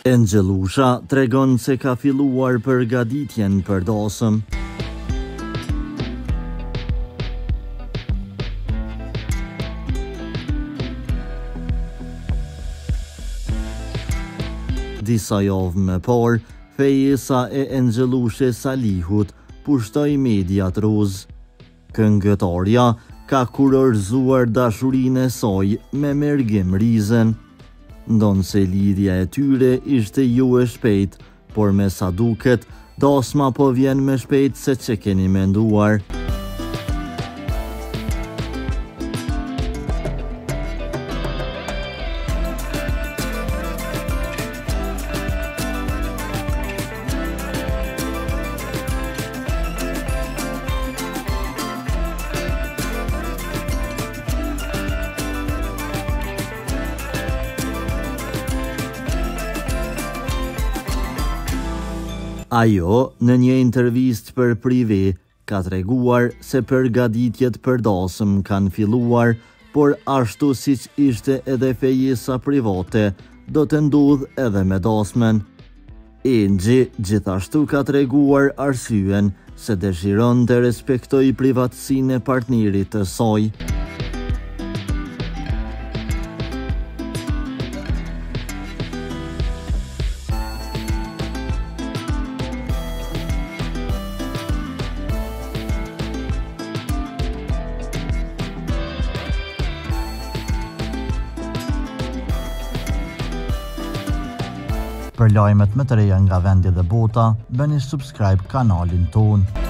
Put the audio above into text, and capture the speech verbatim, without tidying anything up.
Engjelusha tregon se ka filluar përgatitjen për dasëm. Disa javë më parë, fejesa e Engjelushe Salihut pushtoi mediat roz. Këngëtarja ka kurorzuar dashurinë e saj me Mergim Rizen. Ndonë se lidhja e tyre ishte jo e shpejt, por me sa duket, dasma po vjen më shpejt se që keni menduar. Ajo, në një intervistë për prive, ka treguar se përgatitjet për dasëm kanë filluar, por ashtu siç ishte edhe fejesa private, do të ndodh edhe me dasmen. Engji gjithashtu ka treguar arsyen se dëshiron të respektoj privatësinë e partnerit të saj. Për lajmet më të reja nga vendi dhe bota, bëni subscribe kanalin tonë.